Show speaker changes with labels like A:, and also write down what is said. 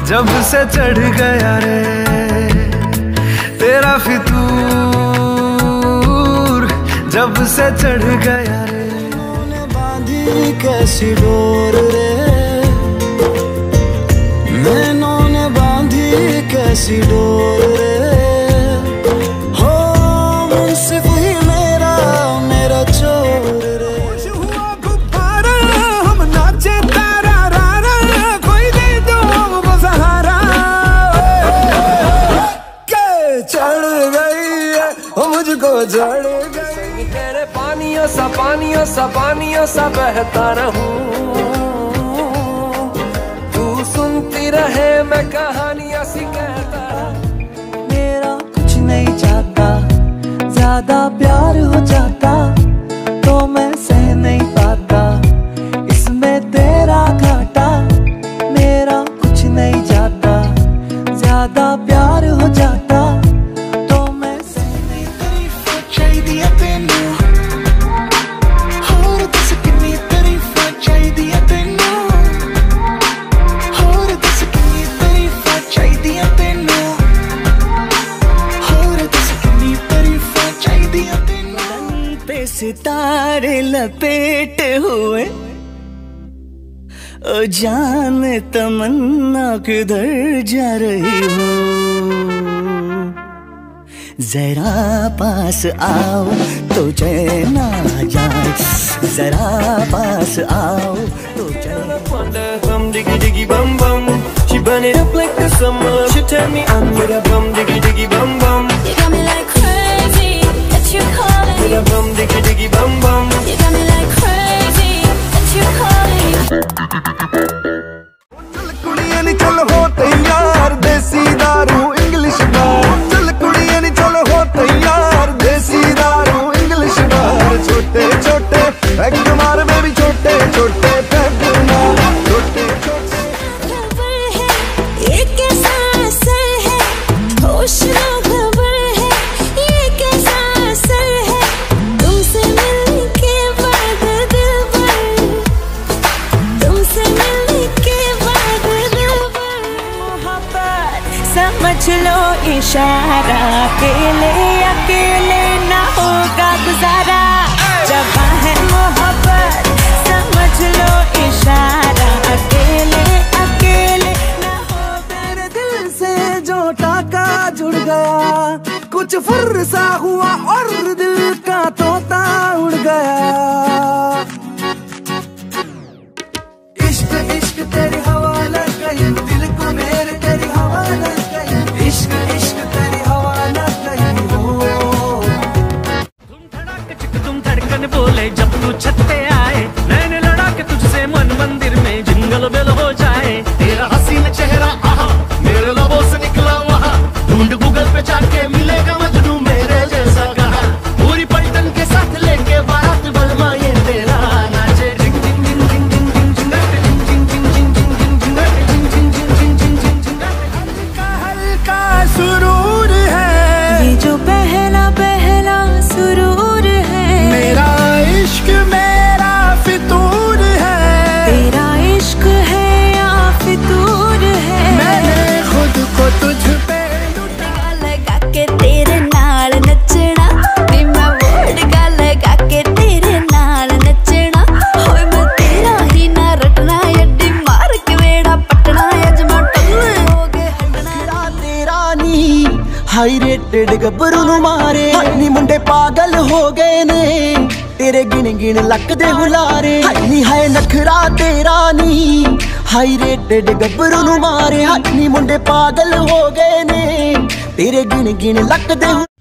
A: जब से चढ़ गया रे तेरा फितूर, जब से चढ़ गया रे। मैंने बांधी कैसी डोर रे, मैनों ने बांधी कैसी डोर रे। हो मुंसिफ ही मेरा मेरा चोर रे। हुआ गुब्बारा हम नाचे तारा रारा, कोई दे दो वो सहारा के चढ़ गई है वो मुझको चढ़ गई। तेरे पानियों सा पानियों सा पानियों सा बहता रहूं, सुनती रहे मैं कहानियां सी कहता।
B: मेरा कुछ नहीं चाहता, ज्यादा प्यार हो जाता तो मैं सह नहीं पाता, इसमें तेरा घाटा। मेरा कुछ नहीं चाहता, ज्यादा प्यार हो जाता तो मैं सह नहीं। तारीफ चाहिए तेनू, होर दस कितनी तारीफ चाहिए तेनू, सितारे लपेट हुए ओ जान तमन्ना किधर जा रही हो। जरा पास आओ तो चैन आ जाए, जरा पास आओ तो चैन।
C: Bum diggy diggy bum bum, she burn it up like the summer. She turn me on with a bum diggy diggy bum bum.
D: You got me like crazy that you calling.
C: With a bum diggy diggy bum bum.
D: You got me like crazy that you calling.
A: चल कुड़ियां नी चल हो तैयार, देसी दारू English बार। चल कुड़ियां नी चल हो तैयार, देसी दारू इंग्लिश बार। छोटे छोटे पैग मार बेबी, छोटे छोटे पैग मार, छोटे छोटे।
D: खबर है ये कैसा असर है, होश ना खबर है ये कैसा असर है। तुमसे मिलने के बाद दिल भर, तुमसे मिलने के बाद दिल भर।
B: मोहब्बत समझ लो इशारा, अकेले ना होगा गुजारा। जवां है मोहब्बत समझ लो इशारा, अकेले ना हो। तेरे दिल से जो टाका जुड़ गया, कुछ फुर्सा हुआ और दिल का तोता उड़ गया। इश्क इश्क तेरी हवा लग गई, दिल को मेरे तेरी हवा लग गई। इश्क इश्क तेरी हवा लग गई हो।
C: तुम धड़क चिक तुम धड़कन बोले जब तू छत पे आए, नैन लड़ा के तुझसे मन मंदिर में जिंगल बेल हो जाए। तेरा हसीन चेहरा आहा मेरे लबों से निकला वहाँ, ढूंढ गूगल पे जाके मिलेगा मजनू मेरे जैसा कहा। पूरी पलटन के साथ लेके बारात बलमा ये तेरा नाचे। जिंग जिंग जिंग जिंग जिंग जिंग जिंग जिंग जिंग जिंग जिंग जिंग जिंग जिंग जिंग जिंग जिंग।
A: हल्का हल्का सुरूर है
B: ये जो पहला पहला सुरूर है,
A: मेरा इश्क मेरा फितूर है।
B: तेरा इश्क है या फितूर है।
A: मैंने खुद को तुझ पे
D: लगा के तेरे नाल नचना, नी मैं वोडका लगा के तेरे नाल नचना। होए मैं तेरा ही ना रटना, अड्डी मार के वेड़ा पटना। अज मैं टल्ले हो गए हटना।
B: तेरा नी हाई रेटेड गब्बरू नू मारे, नी मुंडे पागल हो गए ने तेरे गिन गिन लक दे हुलारे। नी हाय नखरा तेरा नी हाई रेटेड गब्बरू नू मारे, नी मुंडे पागल हो गए ने तेरे गिन गिन लक दे